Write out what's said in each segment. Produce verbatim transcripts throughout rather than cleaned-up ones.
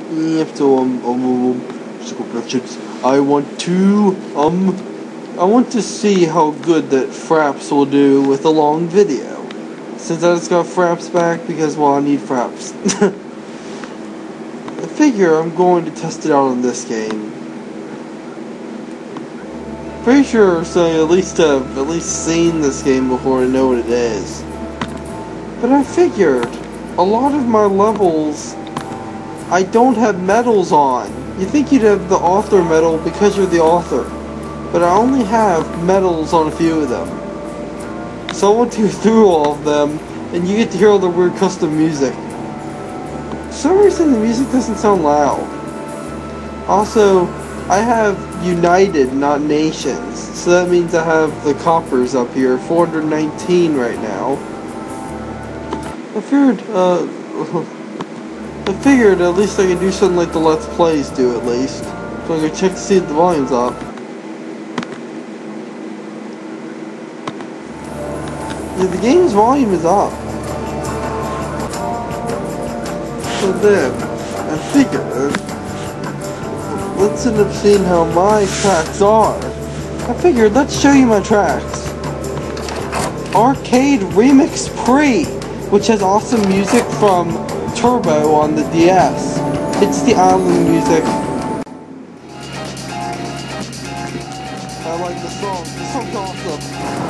You have to, um, um, um, I want to, um, I want to see how good that Fraps will do with a long video. Since I just got Fraps back, because, well, I need Fraps. I figure I'm going to test it out on this game. Pretty sure, so at least have at least seen this game before to know what it is. But I figured, a lot of my levels, I don't have medals on. You think you'd have the author medal because you're the author. But I only have medals on a few of them. So I went to go through all of them, and you get to hear all the weird custom music. For some reason the music doesn't sound loud. Also, I have United, not Nations. So that means I have the coppers up here, four hundred nineteen right now. I figured, uh, I figured at least I could do something like the Let's Plays do at least. So I can check to see if the volume's up. Yeah, the game's volume is up. So then, I figured, let's end up seeing how my tracks are. I figured, let's show you my tracks. Arcade Remix Pre, which has awesome music from Turbo on the D S. It's the island music. I like the song. The song's awesome.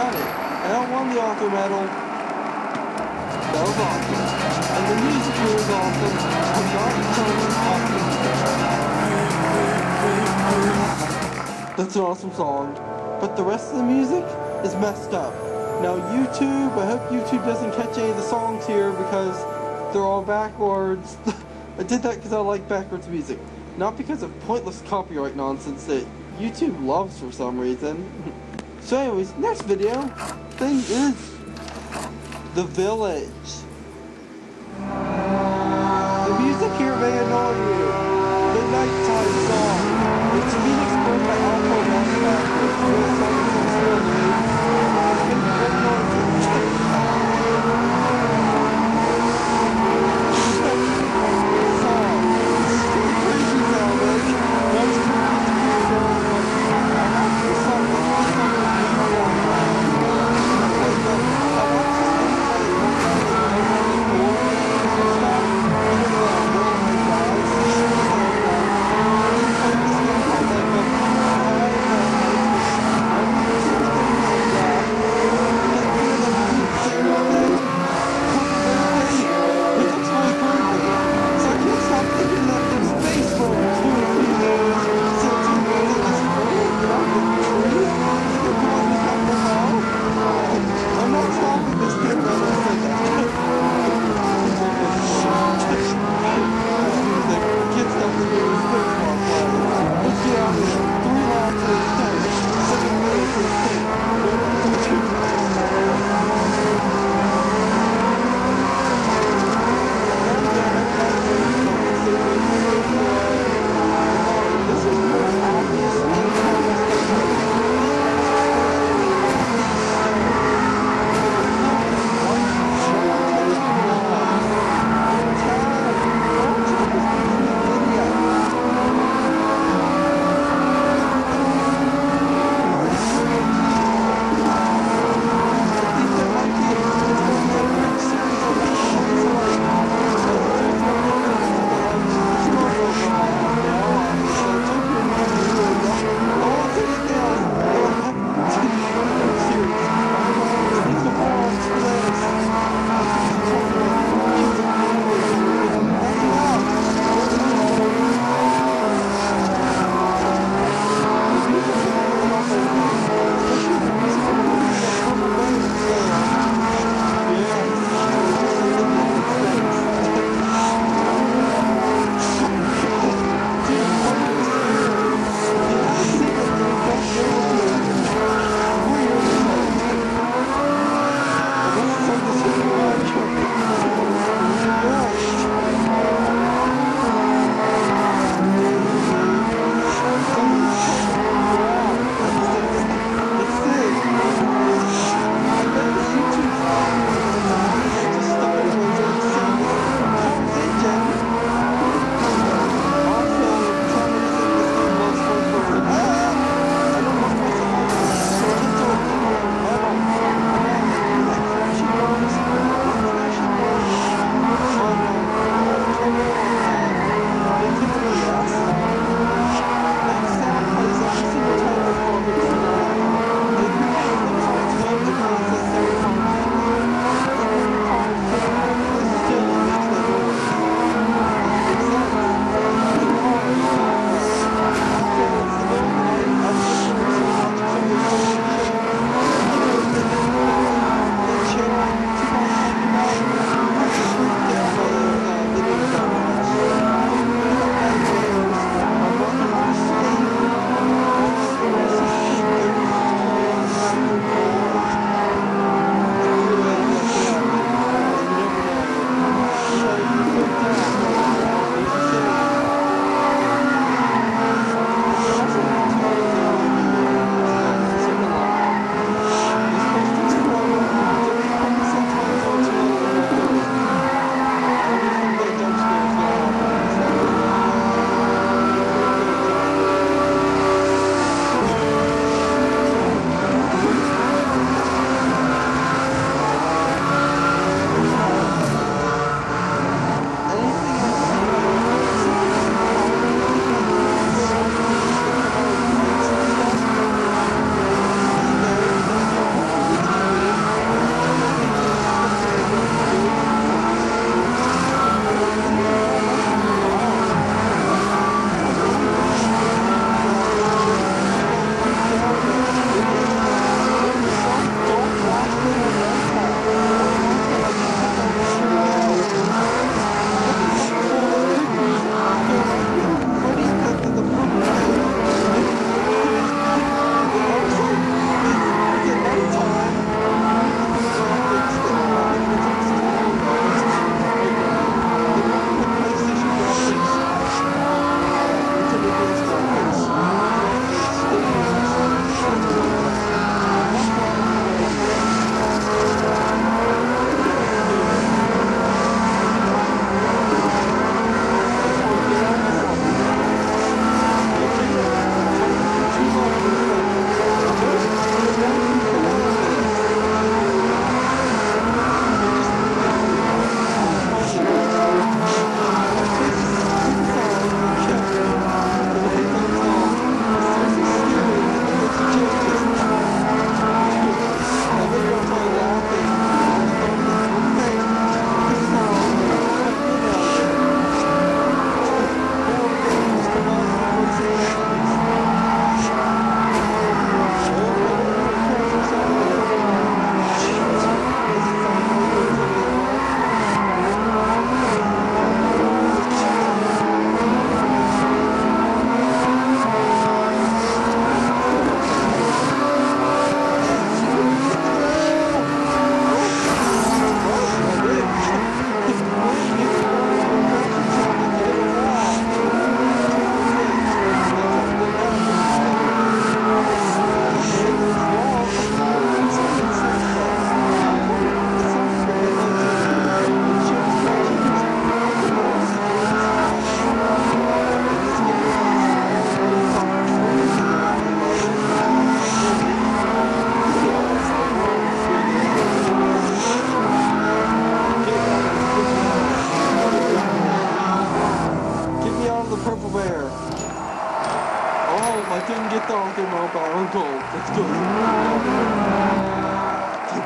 got it. And I won the author medal. That was awesome. And the music here was awesome. I'm not telling awesome. That's an awesome song. But the rest of the music is messed up. Now YouTube, I hope YouTube doesn't catch any of the songs here because they're all backwards. I did that because I like backwards music. Not because of pointless copyright nonsense that YouTube loves for some reason. So anyways, next video thing is The Village. The music here may annoy you. The nighttime song. It's being exposed by Alpha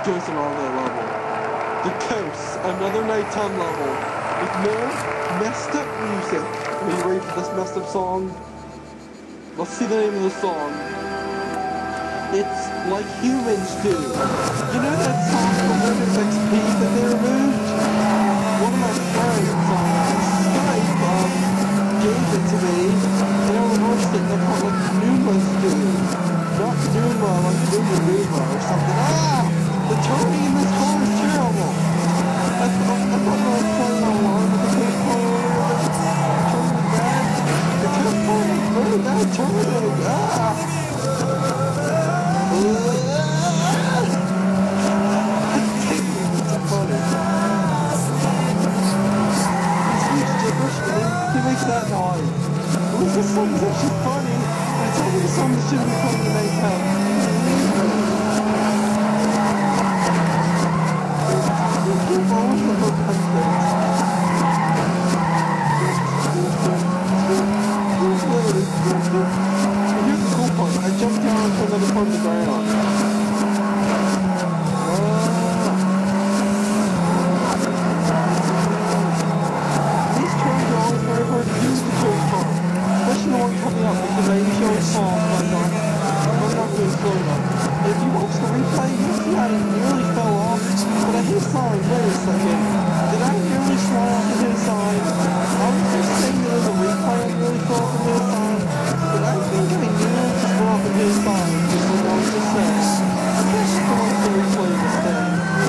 Jason on that level. The Coast, another nighttime level with more messed up music. Are you ready for this messed up song? Let's see the name of the song. It's Like Humans Do. You know that song from Windows X P that they removed? One of my friends on Skype um, gave it to me, and I reversed it and I called it like Numa's Do. Not Numa, like Numa Numa or something. Ah! The turning in this car is terrible. I, th I thought I was playing along with the turning bad. The turning is very bad turning. Ah! It's funny. He makes that noise. At least this song is actually funny. It's only a song that shouldn't be playing in night time. Here's the cool part. I jumped down to another part of the ground. These turns are always very hard to use the turn part. Especially the one coming up because I usually fall if I'm not, I'm not going slow enough. If you watch the replay, you'll see I nearly fell off, but I hit a sign. Wait a second. Did I nearly slide off and hit a sign? I was just saying that in the replay I nearly fell off and hit a sign, but I think I nearly just fell off and hit a sign, just like I was just saying. I can't just go off the replay this thing.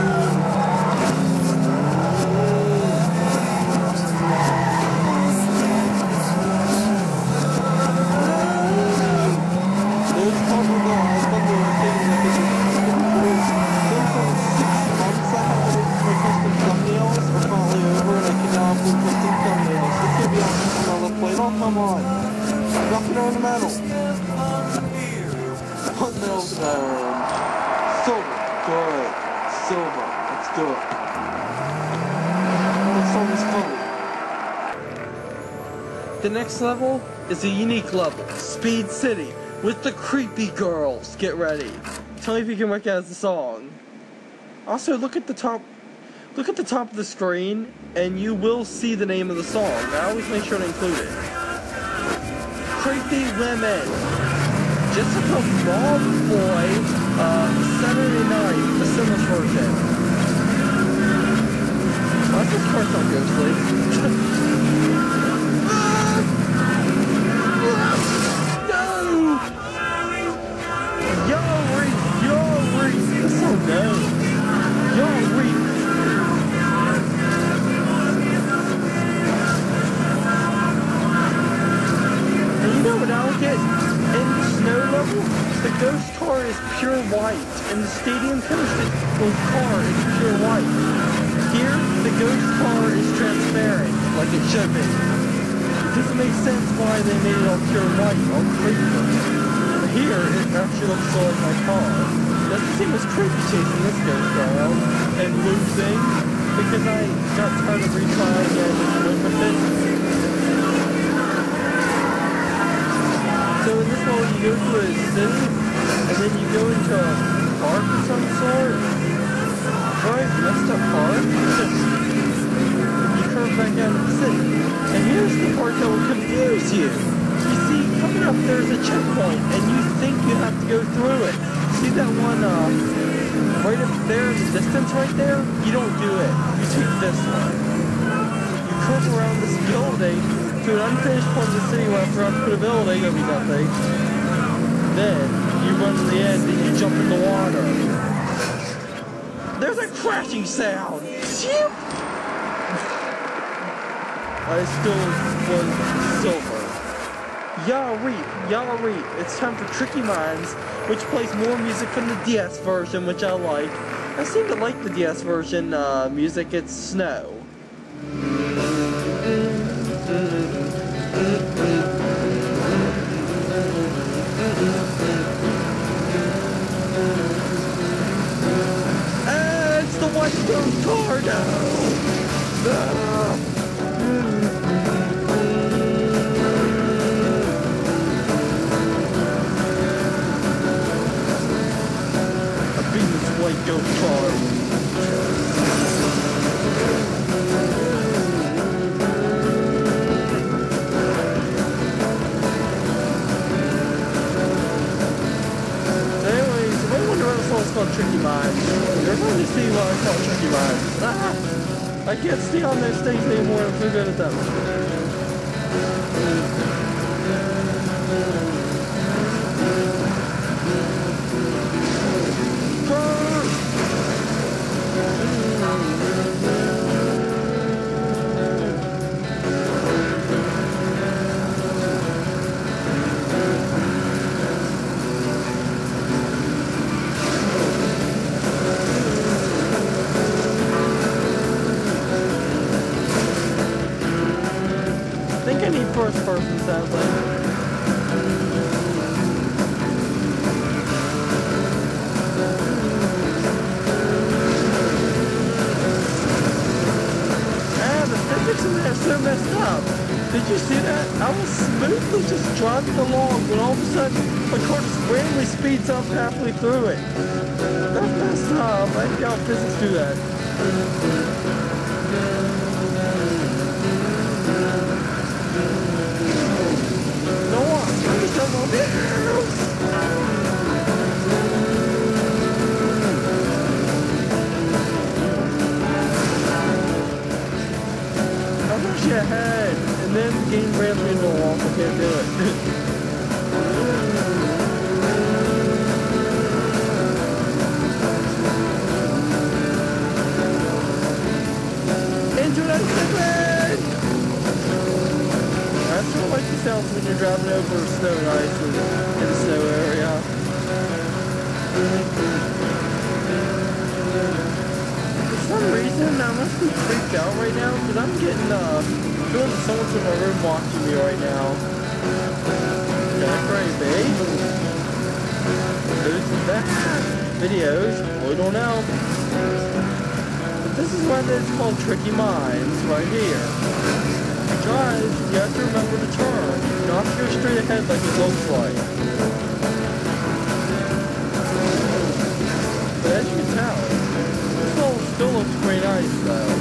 There's probably no, I remember thinking that this is, there's like six months I haven't made my custom thumbnails are finally over and I can now upload custom thumbnails. This could be awesome on the plate. Oh, come on. Nothing on the metal. Put metal down. Silver. Good. Silver. Let's do it. This song is funny. The next level is a unique level. Speed City. With the creepy girls. Get ready. Tell me if you can recognize the song. Also, look at the top. Look at the top of the screen, and you will see the name of the song. I always make sure to include it. Creepy Women. Jessica Bob Boy. Uh, Saturday Night. The Simmons version. Why is this part so ghostly? Yo, Reef! Yo, Reef! That's so good! Yo, Reef! And you know what I'll get? In the snow level, the ghost car is pure white, and the stadium coast car is pure white. Here, the ghost car is transparent, like it should be. It doesn't make sense why they made it all pure white, all creepy. Here, it actually looks so like my car. Doesn't seem as creepy chasing this ghost around and losing because I got tired of retrying and went with it. So in this mode, you go through a city and then you go into a park of some sort. Right? Messed up park. You curve back out of the city. And here's the part that will confuse you. You see, coming up there's a checkpoint, and you think you have to go through it. See that one, uh, right up there in the distance right there? You don't do it. You take this one. You curve around this building to an unfinished part of the city where after I put a building, there'll be nothing. Then, you run to the end, and you jump in the water. There's a crashing sound! I still was silver. Y'all reap, y'all reap. It's time for Tricky Minds, which plays more music from the D S version, which I like. I seem to like the D S version uh, music. It's Snow. And it's the White Ghost Tornado! Ah. white ghost car. So anyways, you might wonder why this song's called Tricky Minds. You're going to see why it's called Tricky Minds. Ah, I can't stay on those things anymore, I'm too good at them. I think I need first person, sadly. Ah, the physics in there are so messed up. Did you see that? I was smoothly just driving along, and all of a sudden, my car just randomly speeds up halfway through it. That's messed up. I think how physics do that. Ahead, and then the game ran me into a wall, so I can't do it. Into that segment! That's what like the sounds when you're driving over snow and ice in, in the snow area. For some reason, I must be freaked out right now because I'm getting, uh, feeling someone's in my room watching me right now. Okay, crazy. Who's that? Videos? We don't know. But this is why it's called Tricky Minds, right here. Guys, you have to remember to turn, not to go straight ahead like it looks like. But as you can tell, still looks pretty nice though.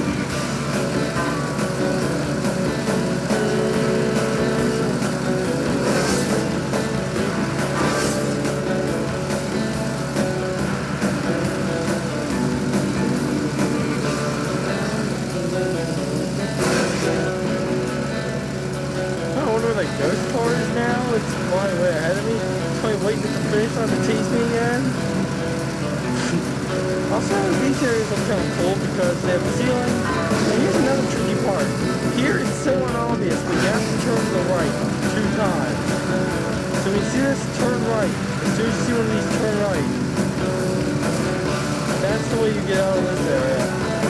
I wonder where the ghost car is now. It's flying way ahead of me. It's probably waiting to finish on to tease me again. Also, these areas look kind of cool because they have a ceiling. And here's another tricky part. Here it's so unobvious, but you have to turn to the right two times. So when you see this, turn right. As soon as you see one of these, turn right. That's the way you get out of this area.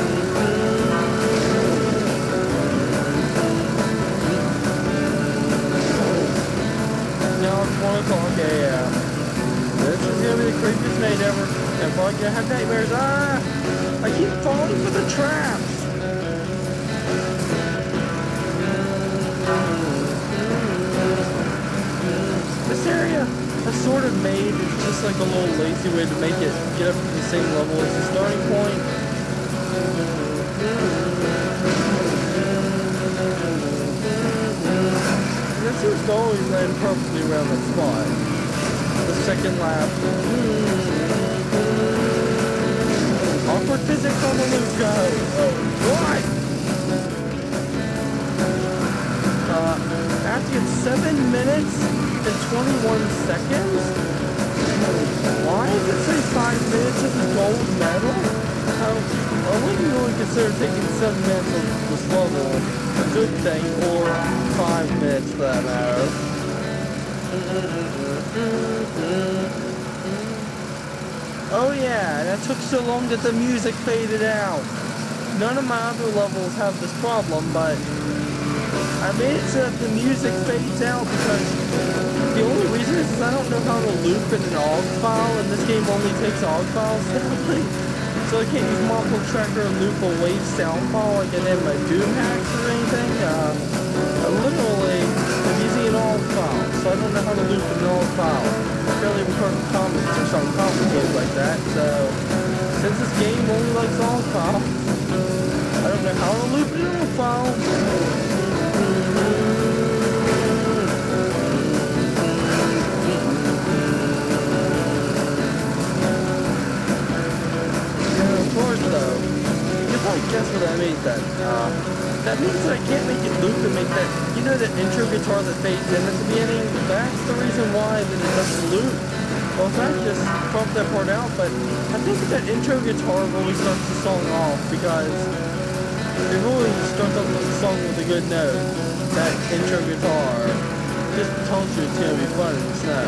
Now it's one o'clock A M This is going to be the creepiest night ever. I'm probably gonna have nightmares. Ah! I keep falling for the traps! This area I sort of made is just like a little lazy way to make it get up to the same level as the starting point. And that seems to always land perfectly around that spot. The second lap. Awkward physics on the loop, go! Oh, what? Uh, after you get seven minutes and twenty-one seconds? Why does it say five minutes as a gold medal? How, I wouldn't really consider taking seven minutes of this level a good thing, or five minutes for that matter. Oh yeah, that took so long that the music faded out. None of my other levels have this problem, but I made it so that the music fades out because the only reason is I don't know how to loop in an A U G file, and this game only takes A U G files sadly. So I can't use multiple tracker and loop a wave sound file like I did in my Doom hacks or anything. Uh, I literally am using an A U G file, so I don't know how to loop an A U G file. I barely record comments or something complicated like that, so this game only likes all files. I don't know how to loop it in a file. Yeah, of course though. You probably guess what that means then. Uh, that means that I can't make it loop and make that, you know, that intro guitar that fades in at the beginning? That's the reason why that it doesn't loop. Well, in fact, just crop that part out, but I think that intro guitar really starts the song off because it really starts off the song with a good note. That intro guitar just tells you it's going to be fun in the snow.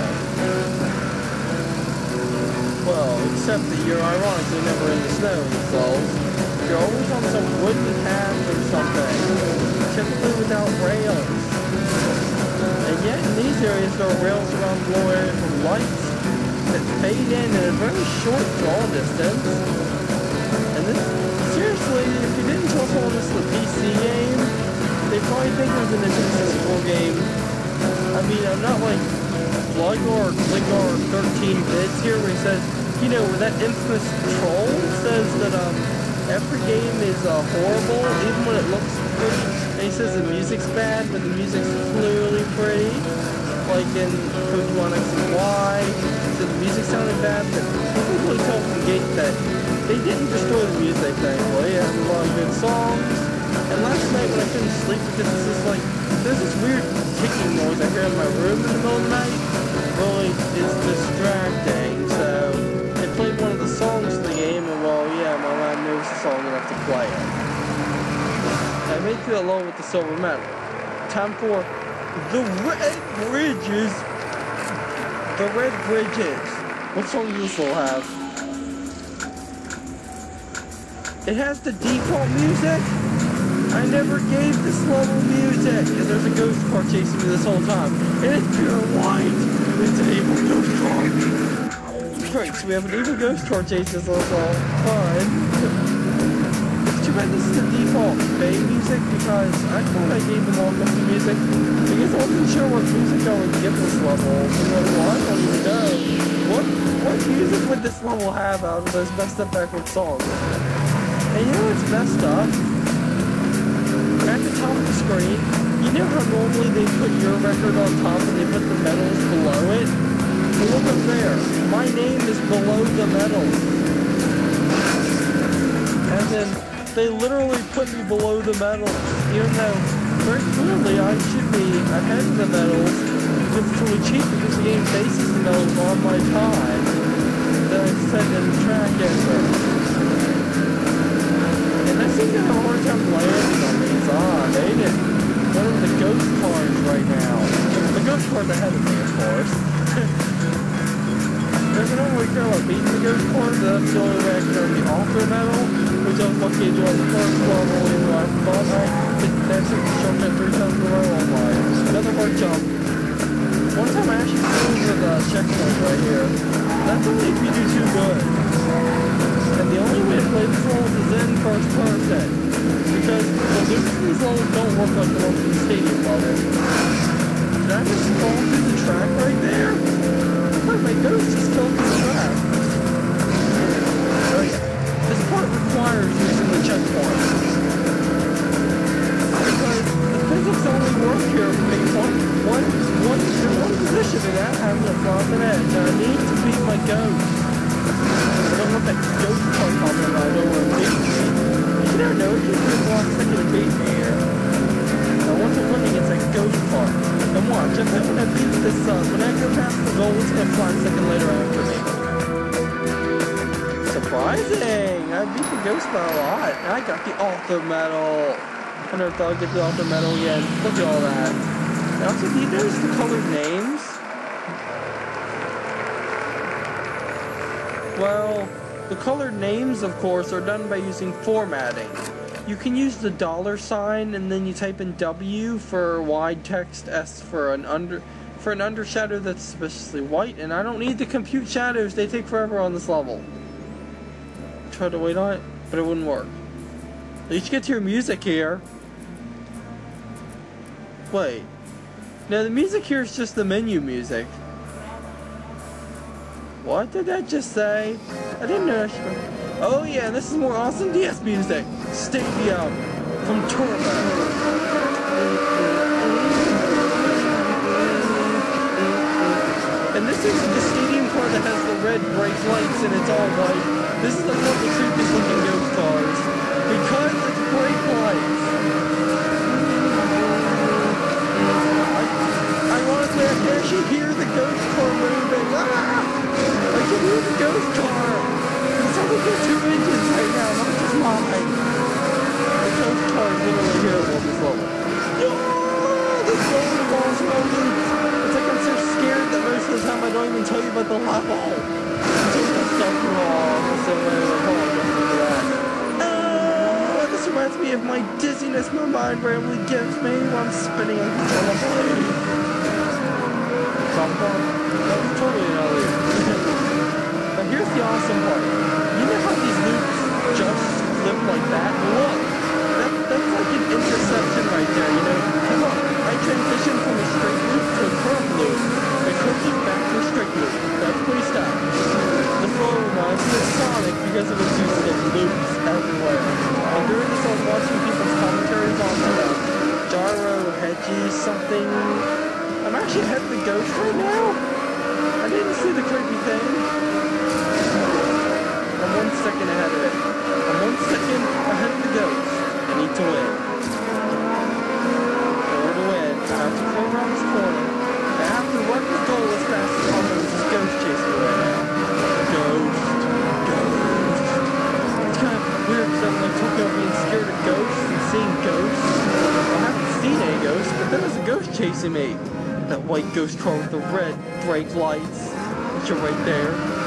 Well, except that you're ironically never in the snow themselves. You're always on some wooden path or something, typically without rails. And yet in these areas there are rails around the low area from lights that fade in at a very short draw distance. And this, seriously, if you didn't tell someone this was a P C game, they probably think it was an N sixty-four game. I mean, I'm not like Bloodgore or Clickgore thirteen bits here where he says, you know, where that infamous troll says that um every game is uh, horrible, even when it looks pretty. And he says the music's bad, but the music's clearly pretty. Like in Pokemon X and Y, so the music sounded bad, but you can really tell from the gate that they didn't destroy the music, thankfully. It has a lot of good songs. And last night when I couldn't sleep because it's just like, there's this weird ticking noise I hear in my room in the middle of the night. Really, it's distracting, so they played one of the songs in the game, and well, yeah, my lad knows the song enough to play it. I made it along with the silver medal. Time for the Red Bridges. The Red Bridges. What song does this all have? It has the default music. I never gave this level music. And there's a ghost car chasing me this whole time. And it's pure white. It's an evil ghost car. Great, so we have an evil ghost car chasing us all fun. It's too bad this is the default main music because I thought I gave them all custom music. Because I wasn't sure what music I would give this level. So well, I don't even know. What, what music would this level have out of those messed up backward songs? And you know what's messed up? At the top of the screen, you know how normally they put your record on top and they put the medals below it? Well, look up there. My name is below the medals. And then they literally put me below the medals, even though very clearly I should be ahead of the medals because it's really cheap because the game bases the medals on my time that I set in the track effort. And I seem to have a hard time landing on these. Ah, they did one of the ghost cars right now. The ghost car's ahead of me, of course. Because I don't really care about beating the ghost cars, that's the only way I can earn the author medal, which I was lucky to do on the first level, even though I thought I could actually jump that three times in a row on mine. Another hard jump. One time I actually flew over the checkpoint right here. That's only if you do too good. And the only way to play these levels is in first person. Because the loops in these levels don't work like the ones in the stadium level. Did I just fall through the track right there? Look, my ghost just fell through the track. Oh yeah. This part requires using the checkpoint. Because the physics only work here for me one, one, one, in one position and that having a flop and edge. Now I need to beat my ghost. I don't want that ghost part popping out. I don't want to beat me. You never know, it keeps me one second to beat me here. Now once I'm winning, it's that ghost part. And watch, if I, when I beat this uh, when I go past the goal, it's going to fly a second later after me. Surprising! I beat the ghost by a lot. And I got the author medal. I never thought I'd get the author medal again. Look at all that. Now, also, do you notice the colored names? Well, the colored names, of course, are done by using formatting. You can use the dollar sign, and then you type in W for wide text, S for an under for an undershadow that's suspiciously white, and I don't need to compute shadows. They take forever on this level. Try to wait on it, but it wouldn't work. At least get to your music here. Wait. Now the music here is just the menu music. What did that just say? I didn't know. Oh yeah, this is more awesome D S music. Stadium from Turbo. And this is the stadium car that has the red brake lights and it's all white. This is like one of the creepiest looking ghost cars. Because it's brake lights. Ironically, I can actually hear the ghost car moving. Ah! I can hear the ghost car. It's only got two engines right now, not just mine. The ghost car is literally here on this level. Oh, this rolling balls rolling. It's like I'm so scared that most of the time I don't even tell you about the level. It's just stuff wrong. So anyway, hold on, don't do that. Oh, this reminds me of my dizziness my mind randomly gives me while I'm spinning uncontrollably. That was totally another. But here's the awesome part. You know how these loops just flip like that? Look! That, that's like an interception right there, you know? Come on, I transitioned from a straight loop to a curved loop. A curved loop back to a straight loop. That's pretty stuff. The flow reminds me of Sonic because of its use of loops everywhere. And during this I was watching people's commentaries on the gyro, hedgy, something... I'm actually ahead of the ghost right now? I didn't see the creepy thing. I'm one second ahead of it. I'm one second ahead of the ghost. I need to win. In order to win, I have to come around this corner. I have to run the goal as fast as possible. This ghost chasing me right now. Ghost. Ghost. It's kind of weird because I'm like talking about being scared of ghosts and seeing ghosts. I haven't seen any ghosts, but there was a ghost chasing me. That white ghost car with the red brake lights, which are right there.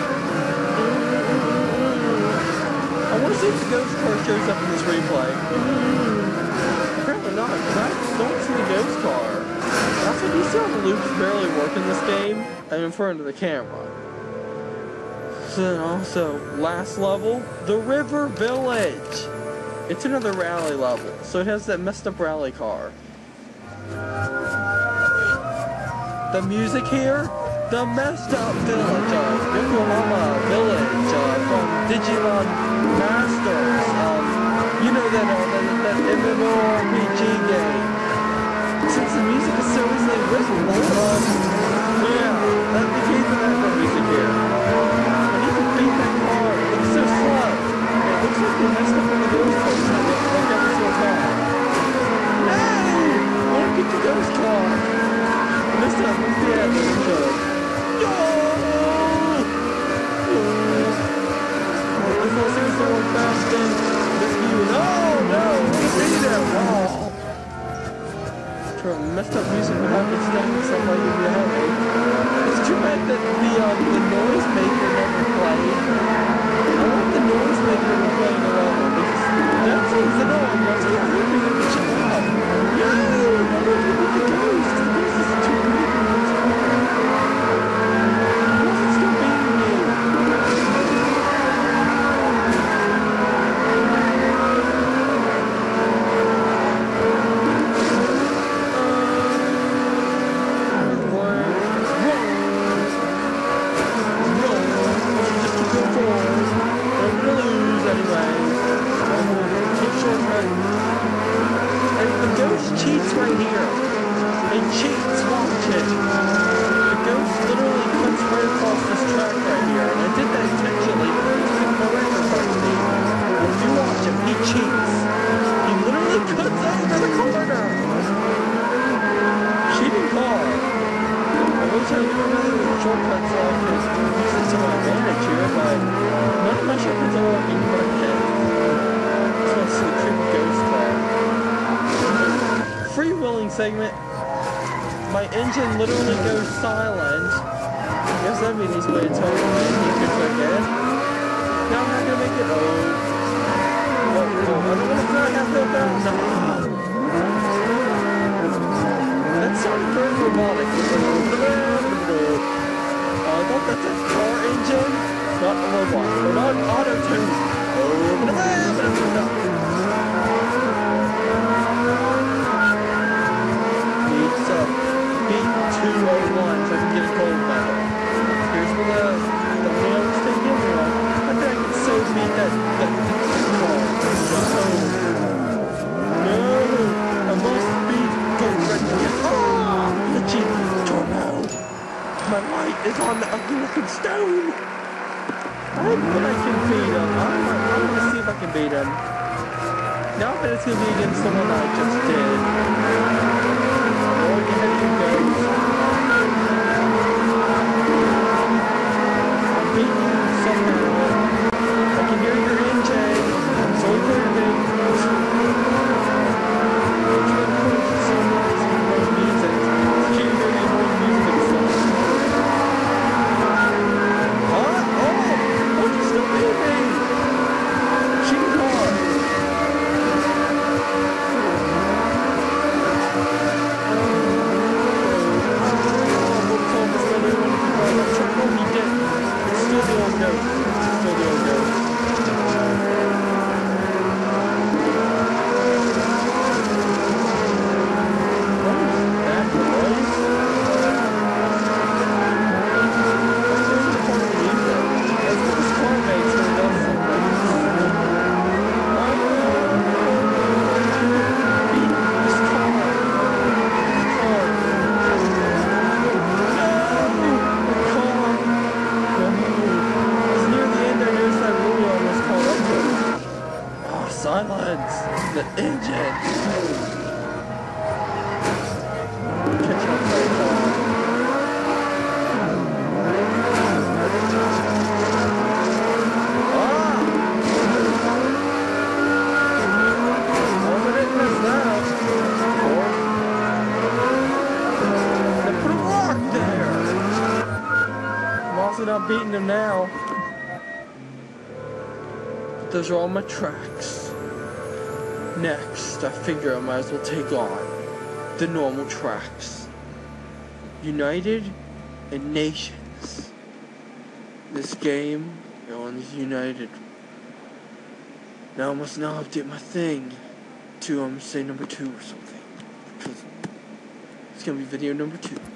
I want to see if the ghost car shows up in this replay. Apparently not, because I don't see the ghost car. Also, do you see how the loops barely work in this game? I'm in front of the camera. So then also, last level, the River Village. It's another rally level, so it has that messed up rally car. The music here, the messed up village of Yokohama Village uh, from Digimon Masters. Um, you know that, uh, that that MMORPG game. Since the music is so easily listenable, um, yeah, that became the background music here. And you can beat that car. It looks so slow. It looks like they messed up on the ghost car like every single time. No! I want to beat the ghost car. This time, what's the end of the show? Yo! Yo! This whole seems so fast and this view is... Oh, no! Look at that wall! Sure, messed up music would have been standing somewhere in the alley. It's too bad that the, um, the noise maker never played. I want the noise maker to play in the level because that seems annoying. I was kind of hoping it would show up. Yo! I'm looking at the ghost! The ghost is too creepy. Why is it still beating me? Cheats right here. It cheats, watch it. The ghost literally cuts right across this track right here, and I did that intentionally because it's my record hard to me. If you watch him, he cheats. He literally cuts over the corner. Cheating car. I wish I knew another shortcut so I could use it to my advantage here, but none of my shortcuts are working in my head. This one's a creepy ghost car. Freewheeling segment, my engine literally goes silent. I guess that'd be an easy way to tell you you could forget. Now I'm not gonna make it. Oh, oh, oh I'm gonna feel like I feel bad. No. That sounded very robotic. Oh, I thought that's a car engine, not a robot. Or not an auto tune. Oh, Beats up. Beat two oh one so I can get a gold medal. Here's where the, the nails take in. I think I can so beat that on the ugly looking stone. I bet I can beat him. I'm, I'm gonna see if I can beat him. Now I bet it's gonna be against the one I just did. Going ahead you go. I'm beating you somehow. I can hear your engine. So clearly. Silence the engine. Catch up right now. Ah! Oh, I didn't miss that. Now put a rock there. I'm also not beating him now. But those are all my tracks. Next, I figure I might as well take on the normal tracks. United and Nations. This game, everyone is united. Now I must now update my thing to, um, say number two or something. Because it's gonna be video number two.